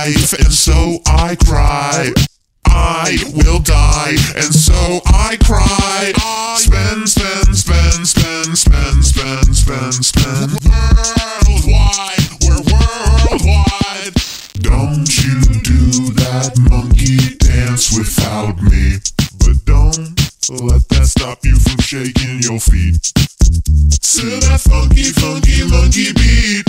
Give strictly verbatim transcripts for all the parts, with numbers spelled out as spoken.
life, and so I cry. I will die, and so I cry. Spend, spend, spend, spend, spend, spend, spend, spend. Worldwide, we're worldwide. Don't you do that monkey dance without me. But don't let that stop you from shaking your feet to that funky, funky monkey beat.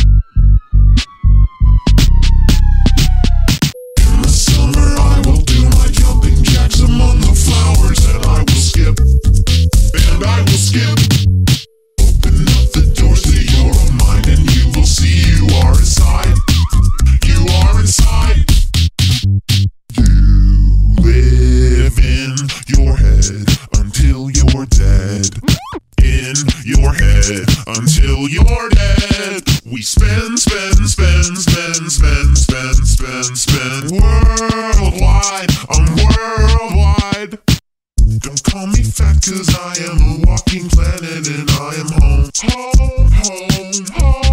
In the summer I will do my jumping jacks among the flowers, and I will skip, and I will skip. Open up the doors to your mind, and you will see you are inside. You are inside. You live in your head until you're dead. In your head until you're dead. We spend, spend, spend, spend, spend, spend, spend, spend. Worldwide, I'm worldwide. Don't call me fat, cause I am a walking planet, and I am home, home, home, home.